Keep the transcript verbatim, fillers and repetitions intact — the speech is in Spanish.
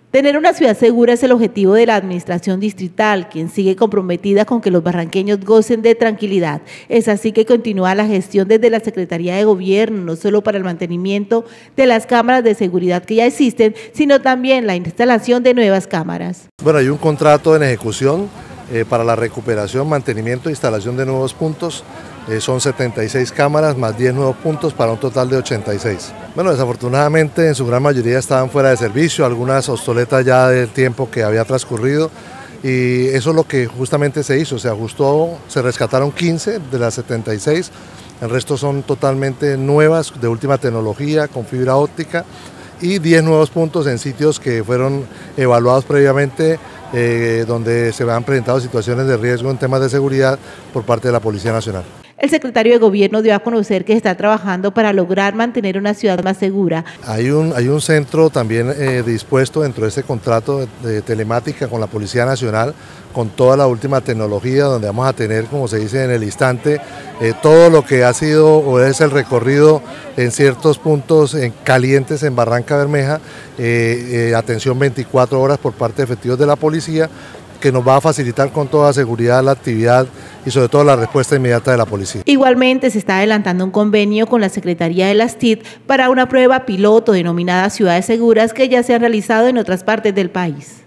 Tener una ciudad segura es el objetivo de la administración distrital, quien sigue comprometida con que los barranqueños gocen de tranquilidad. Es así que continúa la gestión desde la Secretaría de Gobierno, no solo para el mantenimiento de las cámaras de seguridad que ya existen, sino también la instalación de nuevas cámaras. Bueno, hay un contrato en ejecución eh, para la recuperación, mantenimiento e instalación de nuevos puntos. Eh, son setenta y seis cámaras más diez nuevos puntos para un total de ochenta y seis. Bueno, desafortunadamente en su gran mayoría estaban fuera de servicio, algunas obsoletas ya del tiempo que había transcurrido, y eso es lo que justamente se hizo, se ajustó, se rescataron quince de las setenta y seis, el resto son totalmente nuevas, de última tecnología, con fibra óptica, y diez nuevos puntos en sitios que fueron evaluados previamente, eh, donde se han presentado situaciones de riesgo en temas de seguridad por parte de la Policía Nacional. El secretario de Gobierno dio a conocer que se está trabajando para lograr mantener una ciudad más segura. Hay un, hay un centro también eh, dispuesto dentro de este contrato de, de telemática con la Policía Nacional, con toda la última tecnología, donde vamos a tener, como se dice en el instante, eh, todo lo que ha sido o es el recorrido en ciertos puntos en calientes en Barranca Bermeja, eh, eh, atención veinticuatro horas por parte de efectivos de la policía, que nos va a facilitar con toda seguridad la actividad y sobre todo la respuesta inmediata de la policía. Igualmente se está adelantando un convenio con la Secretaría de las T I C para una prueba piloto denominada Ciudades Seguras que ya se ha realizado en otras partes del país.